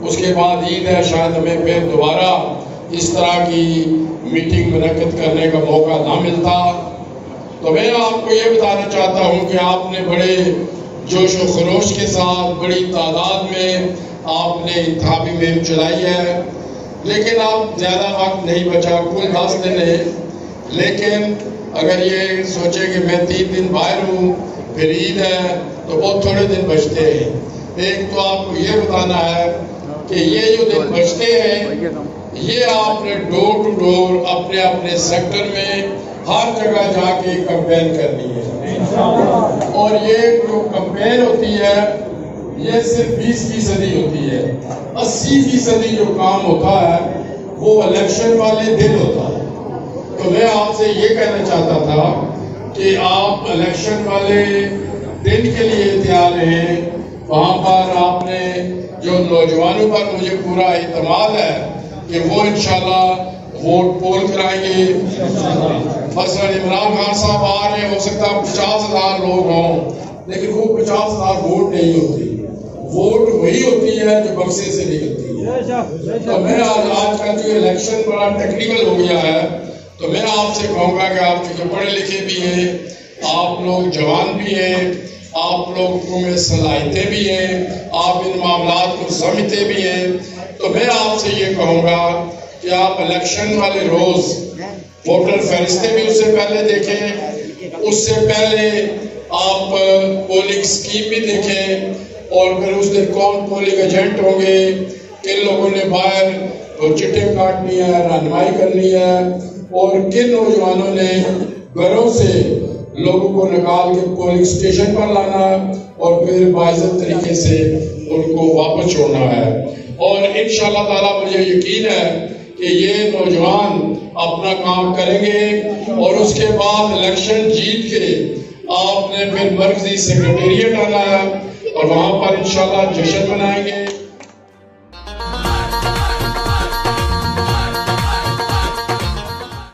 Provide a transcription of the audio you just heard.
اس کے بعد عید ہے، شاید ہمیں پھر دوبارہ اس طرح کی میٹنگ منعقد کرنے کا موقع نہ ملتا۔ تو میں آپ کو یہ بتانا چاہتا ہوں کہ آپ نے بڑے جوش و خروش کے ساتھ بڑی تعداد میں آپ نے انتخابی مہم چلائی ہے، لیکن آپ زیادہ وقت نہیں بچا، کل 10 دن ہے۔ لیکن اگر یہ سوچے کہ میں 3 دن باہر ہوں پھر عید ہے تو بہت تھوڑے دن بچتے ہیں۔ ایک تو آپ کو یہ بتانا ہے کہ یہ جو دن بچتے ہیں یہ آپ نے ڈور ٹو ڈور اپنے اپنے سیکٹر میں ہر جگہ جا کے کمپین کرنی ہے، اور یہ جو کمپین ہوتی ہے یہ صرف 20% ہوتی ہے۔ 80% جو کام ہوتا ہے وہ الیکشن والے دن ہوتا ہے۔ تو میں آپ سے یہ کہنا چاہتا تھا کہ آپ الیکشن والے دن کے لیے تیار ہیں۔ وہاں پر آپ نے جو نوجوانوں پر مجھے پورا اعتماد ہے کہ وہ انشاءاللہ ووٹ پول کرائیں گے۔ مثلا عمران خان صاحب آ رہے ہیں، ہو سکتا ہے 50,000 لوگ ہوں، لیکن وہ 50,000 ووٹ نہیں ہوتی، ووٹ وہی ہوتی ہے جو بکسے سے نکلتی ہے۔ تو میں آج کا جو الیکشن بڑا ٹیکنیکل ہو گیا ہے، تو میں آپ سے کہوں گا کہ آپ چونکہ پڑھے لکھے بھی ہیں، آپ لوگ جوان بھی ہیں، آپ لوگوں میں صلاحیتیں بھی ہیں، آپ ان معاملات کو سمجھتے بھی ہیں، تو میں آپ سے یہ کہوں گا کہ آپ الیکشن والے روز ووٹر فہرستیں بھی اس سے پہلے دیکھیں، اس سے پہلے آپ پولنگ سکیم بھی دیکھیں، اور پھر اس دن کون پولنگ ایجنٹ ہوں گے، کن لوگوں نے باہر وہ چٹے کاٹنی ہے، رہنمائی کرنی ہے، اور کن نوجوانوں نے گھروں سے لوگوں کو نکال کے پولنگ سٹیشن پر لانا اور پھر باعزت طریقے سے ان کو واپس چھوڑنا ہے۔ اور انشاءاللہ تعالیٰ مجھے یقین ہے کہ یہ نوجوان اپنا کام کریں گے، اور اس کے بعد الیکشن جیت کے آپ نے پھر مرکزی سیکریٹریٹ آنا ہے اور وہاں پر انشاءاللہ جشن منائیں گے۔